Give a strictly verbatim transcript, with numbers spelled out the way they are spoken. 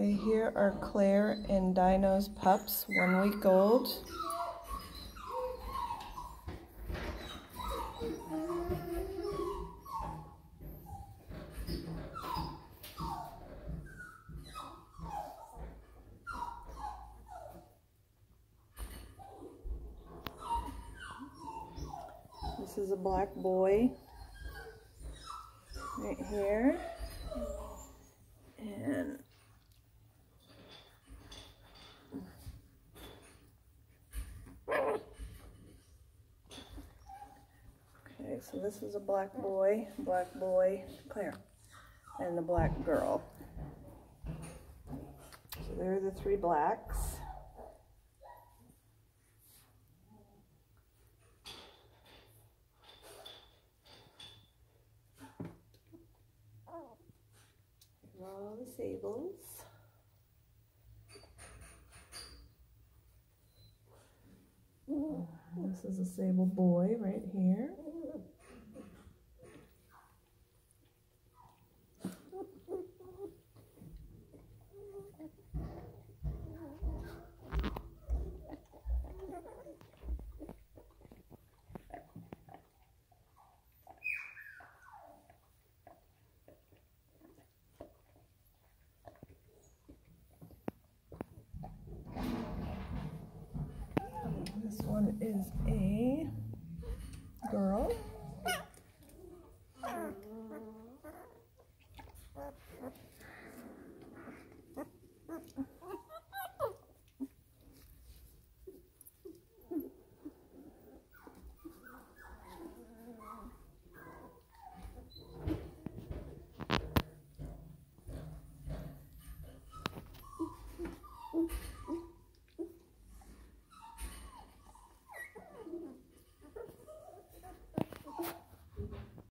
Okay, here are Claire and Dyno's pups, one week old. This is a black boy right here, and okay, so this is a black boy, black boy, Claire, and the black girl. So there are the three blacks. Here are all the sables. This is a sable boy right here. This one is a